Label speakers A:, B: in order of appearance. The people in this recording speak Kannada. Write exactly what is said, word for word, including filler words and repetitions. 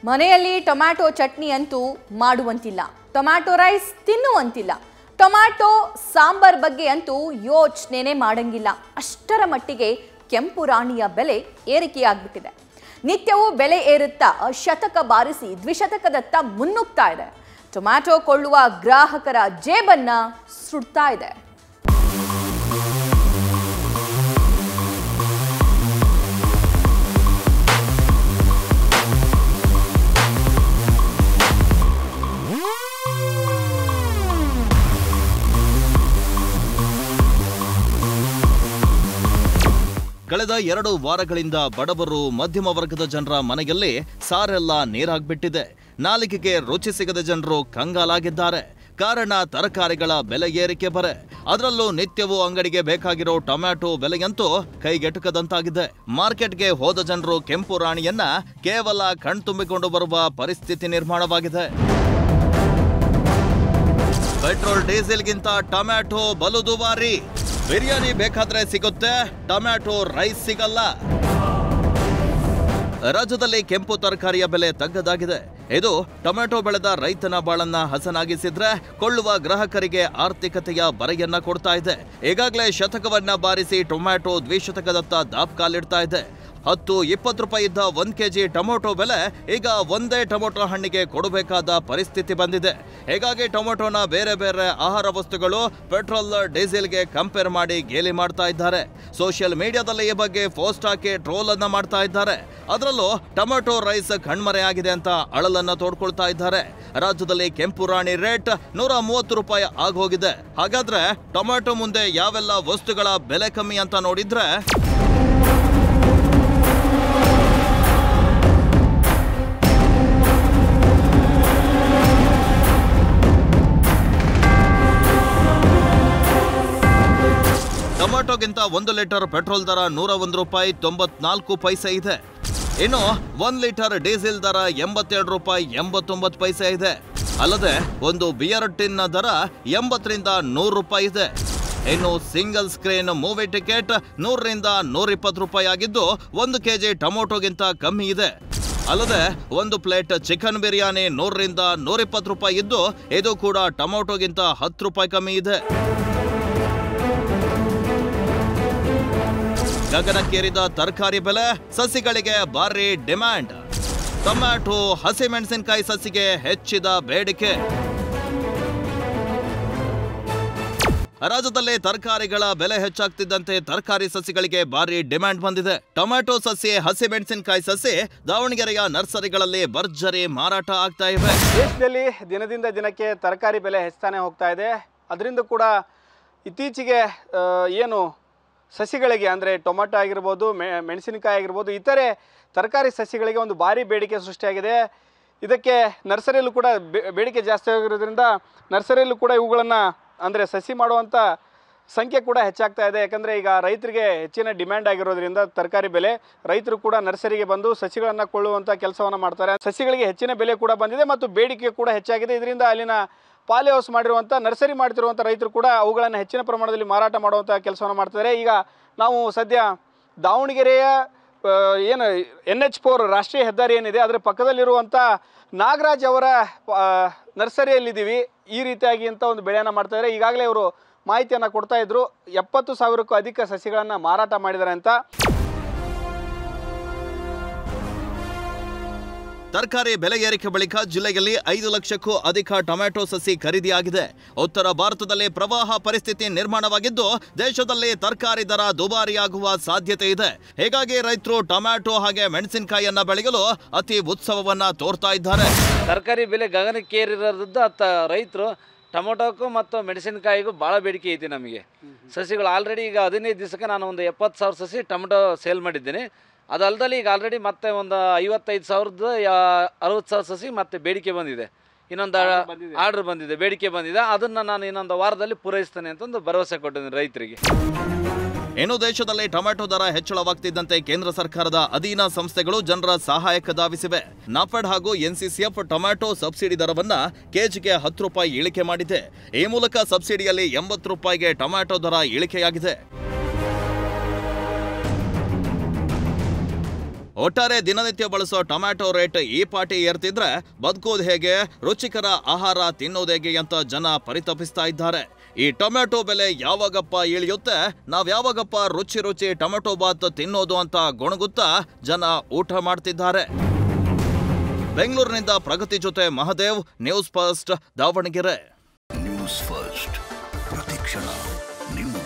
A: ಮನೆಯಲ್ಲಿ ಟೊಮ್ಯಾಟೊ ಚಟ್ನಿ ಅಂತೂ ಮಾಡುವಂತಿಲ್ಲ, ಟೊಮ್ಯಾಟೊ ರೈಸ್ ತಿನ್ನುವಂತಿಲ್ಲ, ಟೊಮ್ಯಾಟೊ ಸಾಂಬಾರ್ ಬಗ್ಗೆ ಅಂತೂ ಯೋಚನೆನೇ ಮಾಡಂಗಿಲ್ಲ. ಅಷ್ಟರ ಮಟ್ಟಿಗೆ ಕೆಂಪು ರಾಣಿಯ ಬೆಲೆ ಏರಿಕೆಯಾಗ್ಬಿಟ್ಟಿದೆ. ನಿತ್ಯವೂ ಬೆಲೆ ಏರುತ್ತಾ ಶತಕ ಬಾರಿಸಿ ದ್ವಿಶತಕದತ್ತ ಮುನ್ನುಗ್ತಾ ಇದೆ. ಟೊಮ್ಯಾಟೊ ಕೊಳ್ಳುವ ಗ್ರಾಹಕರ ಜೇಬನ್ನ ಸುಡ್ತಾ ಇದೆ.
B: ಕಳೆದ ಎರಡು ವಾರಗಳಿಂದ ಬಡವರು ಮಧ್ಯಮ ವರ್ಗದ ಜನರ ಮನೆಯಲ್ಲಿ ಸಾರೆಲ್ಲ ನೀರಾಗ್ಬಿಟ್ಟಿದೆ. ನಾಲಿಗೆಗೆ ರುಚಿ ಸಿಗದ ಜನರು ಕಂಗಾಲಾಗಿದ್ದಾರೆ. ಕಾರಣ ತರಕಾರಿಗಳ ಬೆಲೆ ಏರಿಕೆ ಬರೆ. ಅದರಲ್ಲೂ ನಿತ್ಯವೂ ಅಂಗಡಿಗೆ ಬೇಕಾಗಿರೋ ಟೊಮ್ಯಾಟೊ ಬೆಲೆಯಂತೂ ಕೈಗೆಟುಕದಂತಾಗಿದೆ. ಮಾರ್ಕೆಟ್ಗೆ ಹೋದ ಜನರು ಕೆಂಪು ರಾಣಿಯನ್ನ ಕೇವಲ ಕಣ್ತುಂಬಿಕೊಂಡು ಬರುವ ಪರಿಸ್ಥಿತಿ ನಿರ್ಮಾಣವಾಗಿದೆ. ಪೆಟ್ರೋಲ್ ಡೀಸೆಲ್ಗಿಂತ ಟೊಮ್ಯಾಟೊ ಬಲು ದುಬಾರಿ. ಬಿರಿಯಾನಿ ಬೇಕಾದ್ರೆ ಸಿಗುತ್ತೆ, ಟೊಮ್ಯಾಟೊ ರೈಸ್ ಸಿಗಲ್ಲ. ರಾಜ್ಯದಲ್ಲಿ ಕೆಂಪು ತರಕಾರಿಯ ಬೆಲೆ ತಗ್ಗದಾಗಿದೆ. ಇದು ಟೊಮ್ಯಾಟೊ ಬೆಳೆದ ರೈತನ ಬಾಳನ್ನ ಹಸನಾಗಿಸಿದ್ರೆ ಕೊಳ್ಳುವ ಗ್ರಾಹಕರಿಗೆ ಆರ್ಥಿಕತೆಯ ಬರೆಯನ್ನ ಕೊಡ್ತಾ ಇದೆ. ಈಗಾಗಲೇ ಶತಕವನ್ನ ಬಾರಿಸಿ ಟೊಮ್ಯಾಟೊ ದ್ವಿಶತಕದತ್ತ ದಾಪ್ಕಾಲಿಡ್ತಾ ಇದೆ. ಹತ್ತು ಇಪ್ಪತ್ತು ರೂಪಾಯಿ ಇದ್ದ ಒಂದ್ ಕೆಜಿ ಟೊಮೊಟೊ ಬೆಲೆ ಈಗ ಒಂದೇ ಟೊಮೊಟೊ ಹಣ್ಣಿಗೆ ಕೊಡಬೇಕಾದ ಪರಿಸ್ಥಿತಿ ಬಂದಿದೆ. ಹೀಗಾಗಿ ಟೊಮೊಟೊನ ಬೇರೆ ಬೇರೆ ಆಹಾರ ವಸ್ತುಗಳು ಪೆಟ್ರೋಲ್ ಡೀಸೆಲ್ಗೆ ಕಂಪೇರ್ ಮಾಡಿ ಗೇಲಿ ಮಾಡ್ತಾ ಇದ್ದಾರೆ. ಸೋಷಿಯಲ್ ಮೀಡಿಯಾದಲ್ಲಿ ಈ ಬಗ್ಗೆ ಪೋಸ್ಟ್ ಹಾಕಿ ಟ್ರೋಲ್ ಅನ್ನ ಮಾಡ್ತಾ ಇದ್ದಾರೆ. ಅದರಲ್ಲೂ ಟೊಮೊಟೊ ರೈಸ್ ಕಣ್ಮರೆಯಾಗಿದೆ ಅಂತ ಅಳಲನ್ನ ತೋಡ್ಕೊಳ್ತಾ ಇದ್ದಾರೆ. ರಾಜ್ಯದಲ್ಲಿ ಕೆಂಪು ರಾಣಿ ರೇಟ್ ನೂರ ಮೂವತ್ತು ರೂಪಾಯಿ ಆಗೋಗಿದೆ. ಹಾಗಾದ್ರೆ ಟೊಮೊಟೊ ಮುಂದೆ ಯಾವೆಲ್ಲ ವಸ್ತುಗಳ ಬೆಲೆ ಕಮ್ಮಿ ಅಂತ ನೋಡಿದ್ರೆ ಟೊಮ್ಯಾಟೊಗಿಂತ ಒಂದು ಲೀಟರ್ ಪೆಟ್ರೋಲ್ ದರ ನೂರ ಒಂದು ರೂಪಾಯಿ ತೊಂಬತ್ನಾಲ್ಕು ಪೈಸೆ ಇದೆ. ಇನ್ನು ಒಂದ್ ಲೀಟರ್ ಡೀಸೆಲ್ ದರ ಎಂಬತ್ತೆರಡು ರೂಪಾಯಿ ಎಂಬತ್ತೊಂಬತ್ತು ಪೈಸೆ ಇದೆ. ಅಲ್ಲದೆ ಒಂದು ಬಿಯರ್ ಟಿನ್ ದರ ಎಂಬತ್ತರಿಂದ ನೂರು ರೂಪಾಯಿ ಇದೆ. ಇನ್ನು ಸಿಂಗಲ್ ಸ್ಕ್ರೀನ್ ಮೂವಿ ಟಿಕೆಟ್ ನೂರರಿಂದ ನೂರ ಇಪ್ಪತ್ತು ರೂಪಾಯಿ ಆಗಿದ್ದು ಒಂದು ಕೆಜಿ ಟೊಮೊಟೊಗಿಂತ ಕಮ್ಮಿ ಇದೆ. ಅಲ್ಲದೆ ಒಂದು ಪ್ಲೇಟ್ ಚಿಕನ್ ಬಿರಿಯಾನಿ ನೂರರಿಂದ ನೂರ ಇಪ್ಪತ್ತು ರೂಪಾಯಿ ಇದ್ದು ಇದು ಕೂಡ ಟೊಮೊಟೊಗಿಂತ ಹತ್ತು ರೂಪಾಯಿ ಕಮ್ಮಿ ಇದೆ. ಗಗನಕ್ಕೇರಿದ ತರಕಾರಿ ಬೆಲೆ, ಸಸಿಗಳಿಗೆ ಭಾರಿ ಡಿಮ್ಯಾಂಡ್. ಟೊಮ್ಯಾಟೊ, ಹಸಿಮೆಣಸಿನಕಾಯಿ ಸಸಿಗೆ ಹೆಚ್ಚಿದ ಬೇಡಿಕೆ. ರಾಜ್ಯದಲ್ಲಿ ತರಕಾರಿಗಳ ಬೆಲೆ ಹೆಚ್ಚಾಗ್ತಿದ್ದಂತೆ ತರಕಾರಿ ಸಸಿಗಳಿಗೆ ಭಾರಿ ಡಿಮ್ಯಾಂಡ್ ಬಂದಿದೆ. ಟೊಮ್ಯಾಟೊ ಸಸಿ, ಹಸಿಮೆಣಸಿನಕಾಯಿ ಸಸಿ ದಾವಣಗೆರೆಯ ನರ್ಸರಿಗಳಲ್ಲಿ ಭರ್ಜರಿ ಮಾರಾಟ ಆಗ್ತಾ ಇವೆ.
C: ದೇಶದಲ್ಲಿ ದಿನದಿಂದ ದಿನಕ್ಕೆ ತರಕಾರಿ ಬೆಲೆ ಹೆಚ್ಚಾನೆ ಹೋಗ್ತಾ ಇದೆ. ಅದರಿಂದ ಕೂಡ ಇತ್ತೀಚೆಗೆ ಏನು ಸಸಿಗಳಿಗೆ ಅಂದರೆ ಟೊಮೆಟೊ ಆಗಿರ್ಬೋದು, ಮೆ ಮೆಣಸಿನಕಾಯಿ ಆಗಿರ್ಬೋದು, ಇತರೆ ತರಕಾರಿ ಸಸಿಗಳಿಗೆ ಒಂದು ಭಾರಿ ಬೇಡಿಕೆ ಸೃಷ್ಟಿಯಾಗಿದೆ. ಇದಕ್ಕೆ ನರ್ಸರಿಯಲ್ಲೂ ಕೂಡ ಬೇಡಿಕೆ ಜಾಸ್ತಿ ಆಗಿರೋದ್ರಿಂದ ನರ್ಸರಿಯಲ್ಲೂ ಕೂಡ ಇವುಗಳನ್ನು ಅಂದರೆ ಸಸಿ ಮಾಡುವಂಥ ಸಂಖ್ಯೆ ಕೂಡ ಹೆಚ್ಚಾಗ್ತಾ ಇದೆ. ಯಾಕಂದರೆ ಈಗ ರೈತರಿಗೆ ಹೆಚ್ಚಿನ ಡಿಮ್ಯಾಂಡ್ ಆಗಿರೋದ್ರಿಂದ ತರಕಾರಿ ಬೆಲೆ, ರೈತರು ಕೂಡ ನರ್ಸರಿಗೆ ಬಂದು ಸಸಿಗಳನ್ನು ಕೊಳ್ಳುವಂಥ ಕೆಲಸವನ್ನು ಮಾಡ್ತಾರೆ. ಸಸಿಗಳಿಗೆ ಹೆಚ್ಚಿನ ಬೆಲೆ ಕೂಡ ಬಂದಿದೆ ಮತ್ತು ಬೇಡಿಕೆ ಕೂಡ ಹೆಚ್ಚಾಗಿದೆ. ಇದರಿಂದ ಅಲ್ಲಿನ ಪಾಲಿ ಹೌಸ್ ಮಾಡಿರುವಂಥ ನರ್ಸರಿ ಮಾಡ್ತಿರುವಂಥ ರೈತರು ಕೂಡ ಅವುಗಳನ್ನು ಹೆಚ್ಚಿನ ಪ್ರಮಾಣದಲ್ಲಿ ಮಾರಾಟ ಮಾಡುವಂಥ ಕೆಲಸವನ್ನು ಮಾಡ್ತಾರೆ. ಈಗ ನಾವು ಸದ್ಯ ದಾವಣಗೆರೆಯ ಏನು ಎನ್ ಎಚ್ ಫೋರ್ ರಾಷ್ಟ್ರೀಯ ಹೆದ್ದಾರಿ ಏನಿದೆ ಅದರ ಪಕ್ಕದಲ್ಲಿರುವಂಥ ನಾಗರಾಜ್ ಅವರ ನರ್ಸರಿಯಲ್ಲಿದ್ದೀವಿ. ಈ ರೀತಿಯಾಗಿ ಅಂತ ಒಂದು ಬೆಳೆಯನ್ನು ಮಾಡ್ತಾಯಿದ್ದಾರೆ. ಈಗಾಗಲೇ ಇವರು ಮಾಹಿತಿಯನ್ನು ಕೊಡ್ತಾ ಇದ್ರು. ಎಪ್ಪತ್ತು ಸಾವಿರಕ್ಕೂ ಅಧಿಕ ಸಸಿಗಳನ್ನು ಮಾರಾಟ ಮಾಡಿದ್ದಾರೆ ಅಂತ.
B: ತರಕಾರಿ ಬೆಲೆ ಏರಿಕೆ ಬಳಿಕ ಜಿಲ್ಲೆಯಲ್ಲಿ ಐದು ಲಕ್ಷಕ್ಕೂ ಅಧಿಕ ಟೊಮ್ಯಾಟೊ ಸಸಿ ಖರೀದಿಯಾಗಿದೆ. ಉತ್ತರ ಭಾರತದಲ್ಲಿ ಪ್ರವಾಹ ಪರಿಸ್ಥಿತಿ ನಿರ್ಮಾಣವಾಗಿದ್ದು ದೇಶದಲ್ಲಿ ತರಕಾರಿ ದರ ದುಬಾರಿಯಾಗುವ ಸಾಧ್ಯತೆ ಇದೆ. ಹೀಗಾಗಿ ರೈತರು ಟೊಮ್ಯಾಟೊ ಹಾಗೆ ಮೆಣಸಿನಕಾಯಿಯನ್ನ ಬೆಳೆಯಲು ಅತಿ ಉತ್ಸವವನ್ನ ತೋರ್ತಾ ಇದ್ದಾರೆ.
D: ತರಕಾರಿ ಬೆಲೆ ಗಗನಕ್ಕೇರಿರೋದ್ರಿಂದ ರೈತರು ಟೊಮೊಟೊಕ್ಕೂ ಮತ್ತು ಮೆಣಸಿನಕಾಯಿಗೂ ಭಾಳ ಬೇಡಿಕೆ ಐತಿ. ನಮಗೆ ಸಸಿಗಳು ಆಲ್ರೆಡಿ ಈಗ ಹದಿನೈದು ದಿವಸಕ್ಕೆ ನಾನು ಒಂದು ಎಪ್ಪತ್ತು ಸಾವಿರ ಸಸಿ ಟೊಮೊಟೊ ಸೇಲ್ ಮಾಡಿದ್ದೀನಿ. ಅದಲ್ಲದೆ ಈಗ ಆಲ್ರೆಡಿ ಮತ್ತೆ ಒಂದು ಐವತ್ತೈದು ಸಾವಿರದ ಅರವತ್ತು ಸಾವಿರ ಸಸಿ ಮತ್ತೆ ಬೇಡಿಕೆ ಬಂದಿದೆ. ಇನ್ನೊಂದು ಆರ್ಡರ್ ಬಂದಿದೆ, ಬೇಡಿಕೆ ಬಂದಿದೆ. ಅದನ್ನು ನಾನು ಇನ್ನೊಂದು ವಾರದಲ್ಲಿ ಪೂರೈಸ್ತೇನೆ ಅಂತಂದು ಭರವಸೆ ಕೊಟ್ಟಿದ್ದೀನಿ ರೈತರಿಗೆ.
B: ಇನ್ನು ದೇಶದಲ್ಲಿ ಟೊಮ್ಯಾಟೊ ದರ ಹೆಚ್ಚಳವಾಗ್ತಿದ್ದಂತೆ ಕೇಂದ್ರ ಸರ್ಕಾರದ ಅಧೀನ ಸಂಸ್ಥೆಗಳು ಜನರ ಸಹಾಯಕ್ಕೆ ಧಾವಿಸಿವೆ. ನಾಫೆಡ್ ಹಾಗೂ ಎನ್ಸಿಸಿಎಫ್ ಟೊಮ್ಯಾಟೊ ಸಬ್ಸಿಡಿ ದರವನ್ನ ಕೆಜಿಗೆ ಹತ್ತು ರೂಪಾಯಿ ಇಳಿಕೆ ಮಾಡಿದೆ. ಈ ಮೂಲಕ ಸಬ್ಸಿಡಿಯಲ್ಲಿ ಎಂಬತ್ತು ರೂಪಾಯಿಗೆ ಟೊಮ್ಯಾಟೊ ದರ ಇಳಿಕೆಯಾಗಿದೆ. ಒಟ್ಟಾರೆ ದಿನನಿತ್ಯ ಬಳಸೋ ಟೊಮ್ಯಾಟೊ ರೇಟ್ ಈ ಪಾಟಿ ಏರ್ತಿದ್ರೆ ಬದುಕೋದು ಹೇಗೆ, ರುಚಿಕರ ಆಹಾರ ತಿನ್ನೋದು ಹೇಗೆ ಅಂತ ಜನ ಪರಿತಪಿಸ್ತಾ ಇದ್ದಾರೆ. ಈ ಟೊಮ್ಯಾಟೊ ಬೆಲೆ ಯಾವಾಗಪ್ಪ ಇಳಿಯುತ್ತೆ, ನಾವ್ ಯಾವಾಗಪ್ಪ ರುಚಿ ರುಚಿ ಟೊಮ್ಯಾಟೊ ಬಾತ್ ತಿನ್ನೋದು ಅಂತ ಗೊಣಗುತ್ತಾ ಜನ ಊಟ ಮಾಡ್ತಿದ್ದಾರೆ. ಬೆಂಗಳೂರಿನಿಂದ ಪ್ರಗತಿ ಜೊತೆ Mahadev, News First Davanagere.
E: News First ಪ್ರತಿಕ್ಷಣ ನಿಮ್ಮ